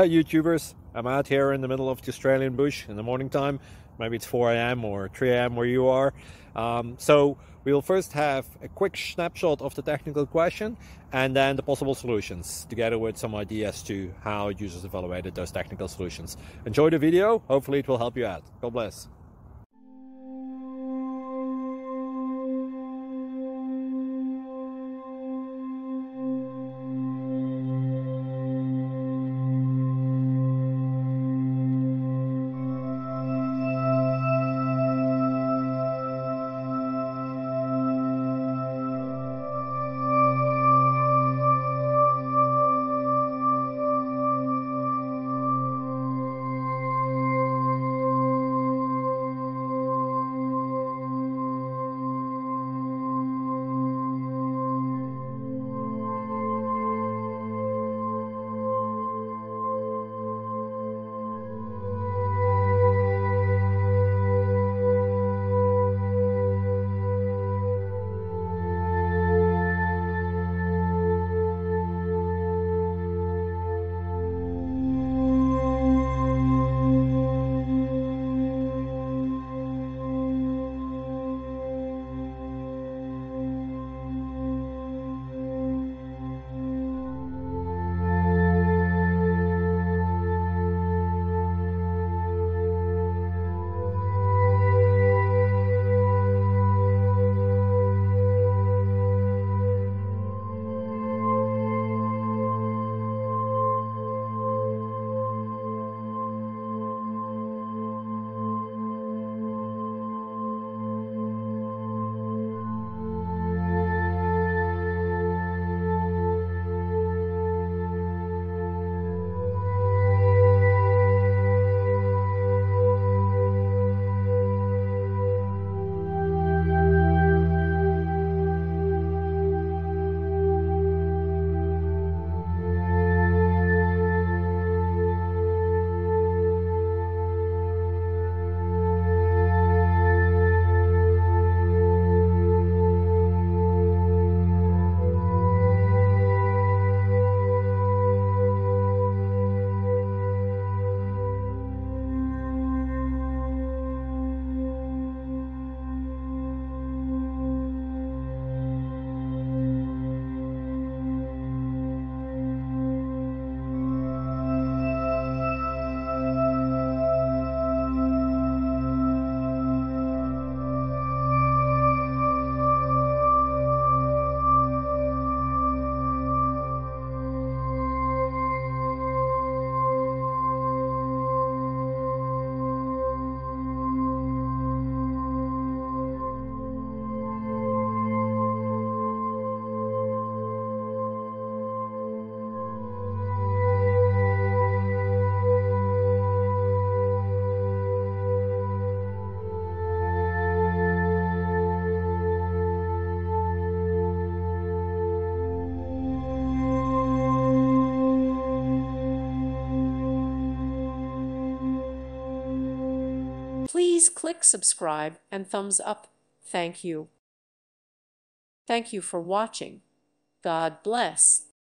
YouTubers. I'm out here in the middle of the Australian bush in the morning time. Maybe it's 4 a.m. or 3 a.m. where you are. So we'll first have a quick snapshot of the technical question and then the possible solutions, together with some ideas to how users evaluated those technical solutions. Enjoy the video. Hopefully it will help you out. God bless. Please click subscribe and thumbs up. Thank you. Thank you for watching. God bless.